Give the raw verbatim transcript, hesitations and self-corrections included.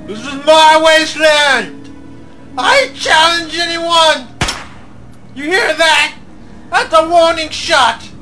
This is my wasteland! I challenge anyone! You hear that? That's a warning shot!